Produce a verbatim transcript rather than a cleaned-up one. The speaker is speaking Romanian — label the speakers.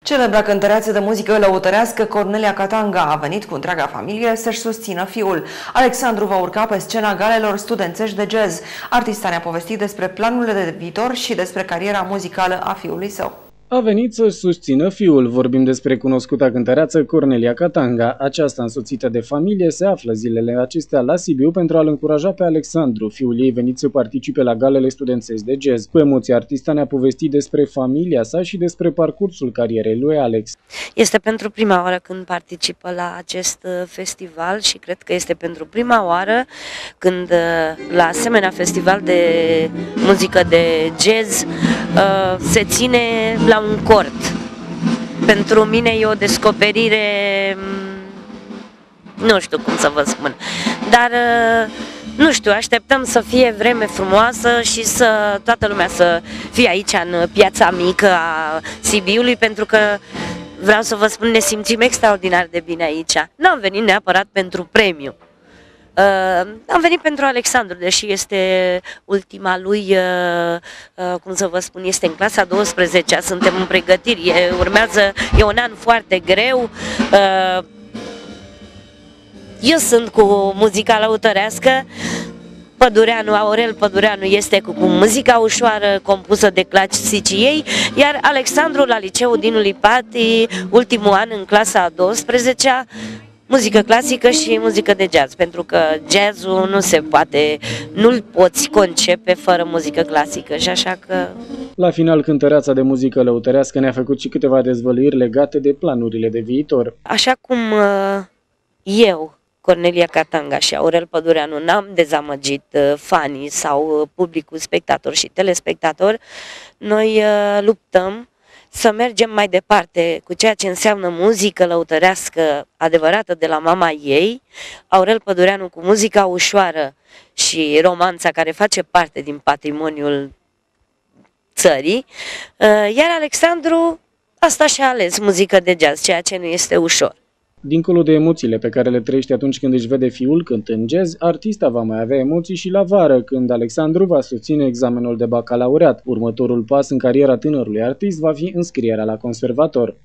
Speaker 1: Celebra cântăreață de muzică lăutărească Cornelia Catanga a venit cu întreaga familie să-și susțină fiul. Alexandru va urca pe scena galelor studențești de jazz. Artista ne-a povestit despre planurile de viitor și despre cariera muzicală a fiului său.
Speaker 2: A venit să-și susțină fiul. Vorbim despre cunoscuta cântăreață Cornelia Catanga. Aceasta, însoțită de familie, se află zilele acestea la Sibiu pentru a-l încuraja pe Alexandru, fiul ei venit să participe la galele studențești de jazz. Cu emoție, artista ne-a povestit despre familia sa și despre parcursul carierei lui Alex.
Speaker 3: Este pentru prima oară când participă la acest festival și cred că este pentru prima oară când la asemenea festival de muzică de jazz se ține la un cort. Pentru mine e o descoperire, nu știu cum să vă spun, dar nu știu, așteptăm să fie vreme frumoasă și să toată lumea să fie aici în piața mică a Sibiului, pentru că vreau să vă spun, ne simțim extraordinar de bine aici. Nu am venit neapărat pentru premiu. Uh, am venit pentru Alexandru, deși este ultima lui, uh, uh, cum să vă spun, este în clasa a douăsprezecea, suntem în pregătiri, e, urmează, e un an foarte greu. Uh, eu sunt cu muzica lăutărească, Pădureanu, Aurel Pădureanu este cu, cu muzica ușoară compusă de clasicii ei, iar Alexandru la liceul Dinu Lipati, ultimul an în clasa a douăsprezecea, muzică clasică și muzică de jazz, pentru că jazzul nu se poate, nu-l poți concepe fără muzică clasică și așa că...
Speaker 2: La final, cântăreața de muzică lăutărească ne-a făcut și câteva dezvăluiri legate de planurile de viitor.
Speaker 3: Așa cum eu, Cornelia Catanga și Aurel Pădureanu, n-am dezamăgit fanii sau publicul spectator și telespectator, noi luptăm să mergem mai departe cu ceea ce înseamnă muzică lăutărească adevărată de la mama ei, Aurel Pădureanu cu muzica ușoară și romanța care face parte din patrimoniul țării, iar Alexandru asta și-a ales, muzică de jazz, ceea ce nu este ușor.
Speaker 2: Dincolo de emoțiile pe care le trăiește atunci când își vede fiul cântând jazz, artista va mai avea emoții și la vară, când Alexandru va susține examenul de bacalaureat. Următorul pas în cariera tânărului artist va fi înscrierea la conservator.